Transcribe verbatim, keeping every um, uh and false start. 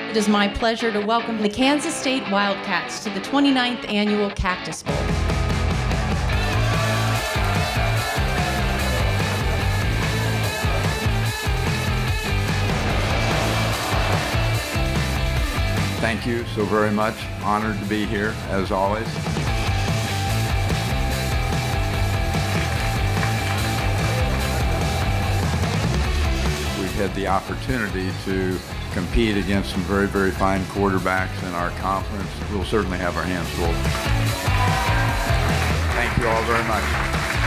It is my pleasure to welcome the Kansas State Wildcats to the twenty-ninth Annual Cactus Bowl. Thank you so very much. Honored to be here, as always. We've had the opportunity to compete against some very, very fine quarterbacks in our conference. We'll certainly have our hands full. Thank you all very much.